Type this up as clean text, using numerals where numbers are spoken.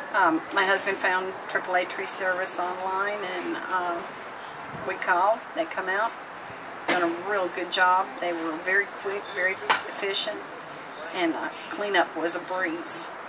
My husband found AAA Tree Service online, and we called. They come out, done a real good job. They were very quick, very efficient, and cleanup was a breeze.